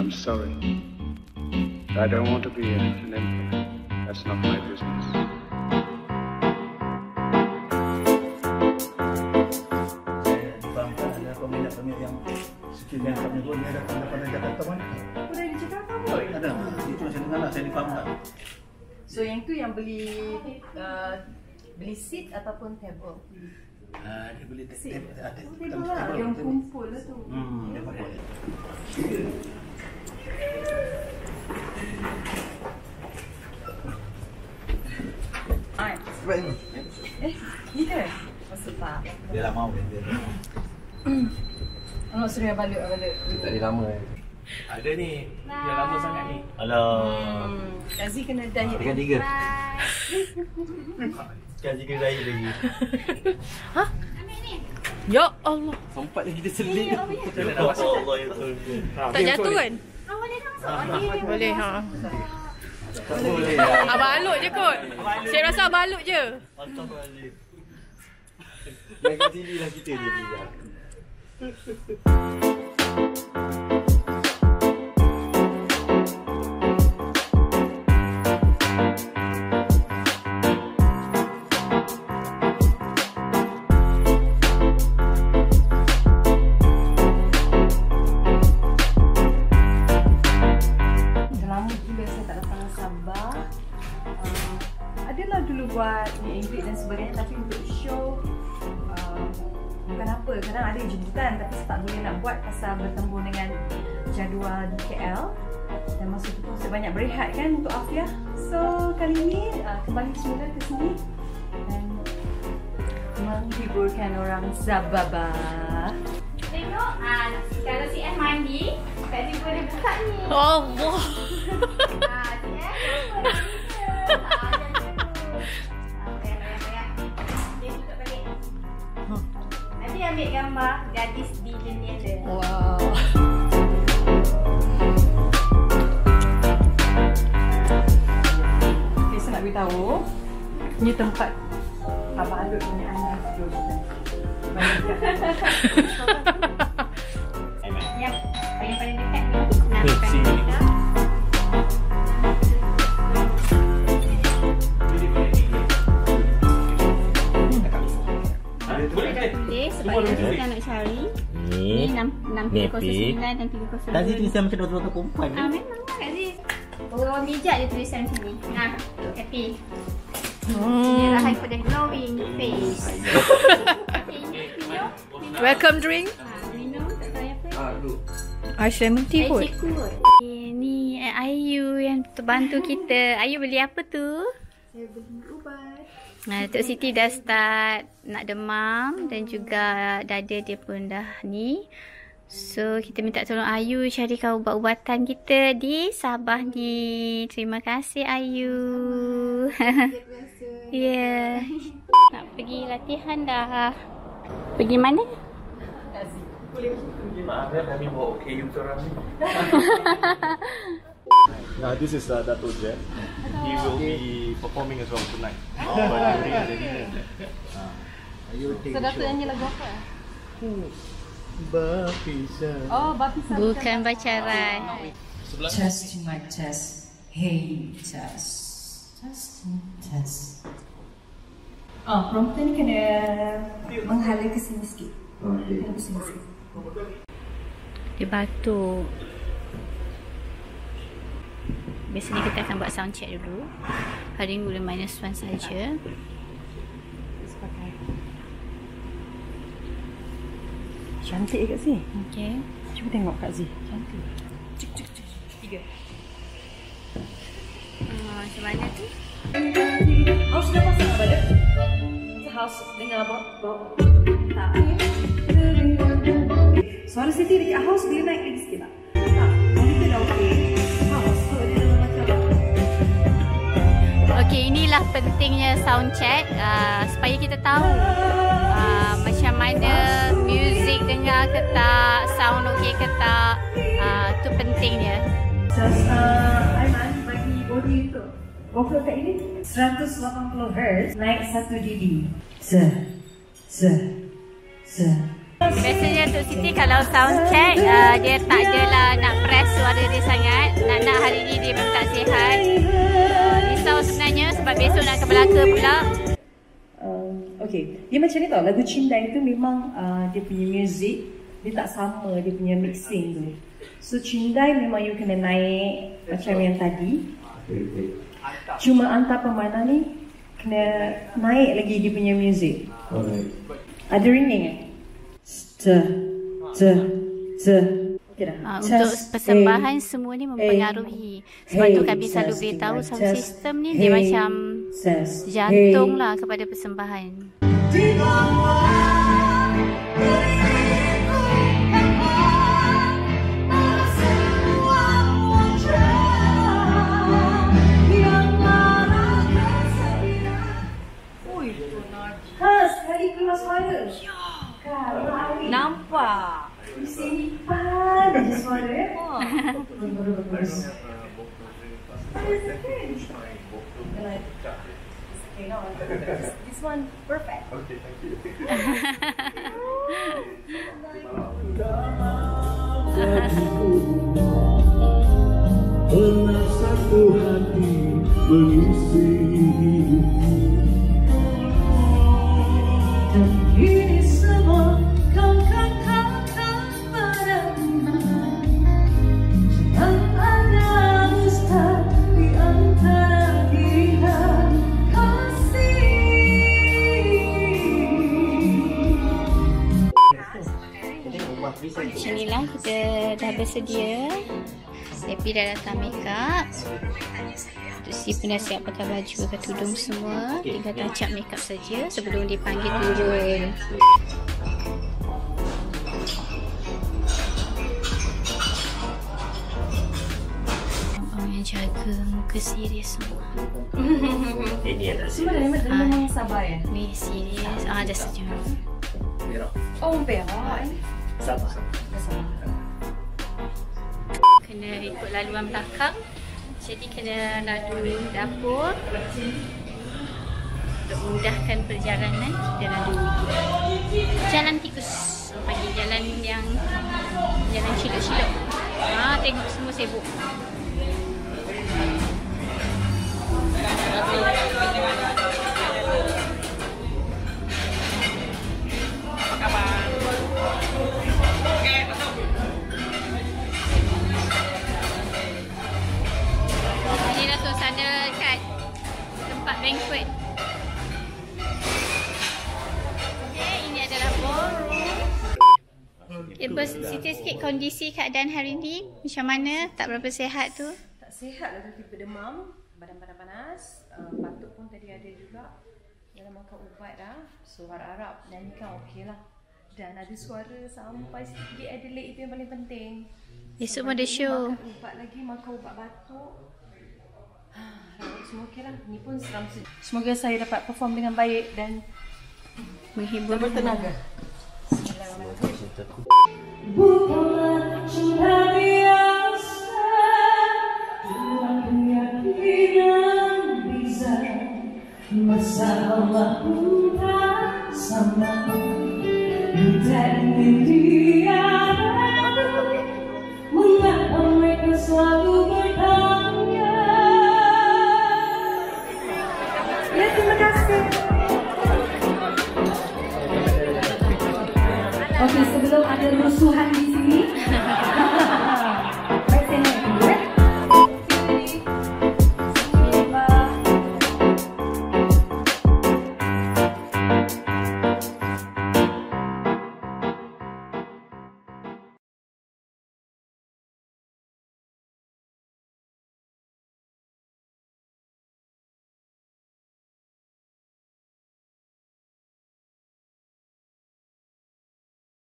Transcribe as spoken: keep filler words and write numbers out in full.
I'm sorry. I don't want to be an emperor. That's not my business. Peminat-peminat yang sekiranya kami pun dia datang daripada Jakarta mana? Oh, dari Jakarta pun? Ada. Itu saya dengar lah, saya difahamkan. So yang tu yang beli uh, beli seat ataupun table? Ah, dia beli table. Ada. Table lah, yang kumpul lah tu. Hmm, dia pakai. Alright. Eh, ni ke? Maksud tak? Dia lah mau dia. Oh, suruh balik, balik. Tak ada lama. Ada ni. Dah lama sangat ni. Alah. Hmm. Kazi kena diet. Tekan tiga. Kazi kena diet lagi. Hah? Ya Allah. Sempat lagi kita selit. Allah ya Tuhan. Tak jatuh kan? Boleh, ha. Boleh. Abang Aluk je kot. Saya rasa Abang Aluk je. Main kat sini lah kita ni. Adalah dulu buat ni Ingrid dan sebagainya, tapi untuk show uh, bukan apa, kadang ada jemputan tapi saya tak boleh nak buat pasal bertembung dengan jadual di K L dan masa tu pun saya banyak berehat kan untuk Afiah. So kali ini uh, kembali semula ke sini dan menghiburkan orang Zababa. Tengok, ah, kalau si F mandi, Kak Zee boleh buka ni. Allah. Ah, si F apa ni? Ah, nanti ambil gambar gadis di jendela. Wow. Okay, saya nak beritahu, ini tempat Abang Aluk punya anak dulu. Yang paling-paling dekat ni. Nak bukan kita. Sebab yang kita nak cari ni enam tiga kosong sembilan dan tiga kosong dua. Tadi tulisan macam doktor-doktor perempuan. Ah, memang lah Kak Zee. Orang bijak dia tulisan sini. Nah, happy. Ini rahat pada glowing face. Okay, ini minum. Welcome drink. Ah, minum tak tahu apa. Ice lemon tea kot. Ice kot. Ini Ayu yang terbantu kita. Ayu beli apa tu? Saya beli ubat. Nah, Tok Siti dah start nak demam dan juga dada dia pun dah ni. So, kita minta tolong Ayu carikan ubat-ubatan kita di Sabah ni. Terima kasih Ayu. Ya. Yeah. Nak pergi latihan dah. Pergi mana? Maaf ya, kami bawa O K U seorang ni. Now this is uh, Dato' Jet. He will be performing as well tonight. Oh, but during the dinner. So, Dato' nyanyi lagu apa? Berpisah. Oh, Bapisa. Bukan pacaran. Testing my test. Hey, test. Testing, test. Oh, prompter ni kena menghala ke sini sikit. Kena ke sini sikit. Dia batuk. Biasanya kita akan buat sound check dulu. Hari ini boleh minus one saja. Cantik Kak Zee. Okey. Cuba tengok Kak Zee. Cantik. Cik cik cik. Tiga. Ah, macam mana tu? House dah pasang apa dia? House dengar apa? Tak. Suara Siti dekat house dia naik lagi sikit tak? Tak. Monitor dah okey. House tu dia dah macam. Okey, inilah pentingnya sound check uh, supaya kita tahu uh, macam mana music dengar ke tak, sound okey ke tak. Uh, tu pentingnya. Just uh, Aiman bagi body tu. Vocal kat ini seratus lapan puluh hertz naik satu dB. Se. Se. Se. Biasanya untuk Siti kalau sound check uh, dia tak adalah nak press suara dia sangat. Nak-nak hari ni dia pun tak sihat. Uh, risau sebenarnya sebab besok nak ke Melaka pula. Um, okay, dia macam ni tau, lagu Cindai tu memang uh, dia punya music dia tak sama dia punya mixing tu. So Cindai memang you kena naik macam yang tadi. Cuma antar pemana ni kena naik lagi dia punya music. Ada ringing eh? Te, te, te. Okay dah. Uh, untuk persembahan semua ni mempengaruhi. Sebab tu kami selalu beritahu sound system ni dia macam jantung lah kepada persembahan. Ha, sekali keluar suara. Nampak? Simpan je suara ya. This one perfect. Okay, thank you. Pernah satu hati mengisi hidupku. Dan ini semua kau katakan padaku. Jangan ada dusta di antara kita kasih. Inilah kita dah bersedia. Happy dah datang make up. Si pun dah siap pakai baju, pakai tudung semua. Tinggal touch up make up saja sebelum dipanggil turun. Abang yang jaga muka serius semua. Ini ada Semua dah memang sabar ya? Ni serius. Ah, dah sejuk. Oh, perak eh? Sabar. Kena ikut laluan belakang. Jadi kena lalu dapur untuk memudahkan perjalanan. Kita lalu jalan tikus. Bagi jalan yang jalan cilok-cilok. Ah, tengok semua sibuk. Apa khabar? Inilah suasana kat tempat banquet. Okay, ini adalah ballroom. Okay, bos, cerita sikit kondisi keadaan hari ni. Macam mana? Tak berapa sihat tu? Tak sihat lah, tiba demam, badan panas, uh, batuk pun tadi ada juga. Dah makan ubat dah. So harap-harap nyanyikan okey lah. Dan ada suara sampai sikit Adelaide, itu yang paling penting. Esok pun ada show. Makan ubat lagi, makan ubat batuk. Harap semua okey lah. Ni pun seram. Semoga saya dapat perform dengan baik dan menghibur bertenaga. Bukanlah cinta biasa dengan keyakinan bisa masalah pun tak sama. Dan dia mengapa mereka selalu bertanya. Ya, terima kasih. Okey, sebelum ada rusuhan di sini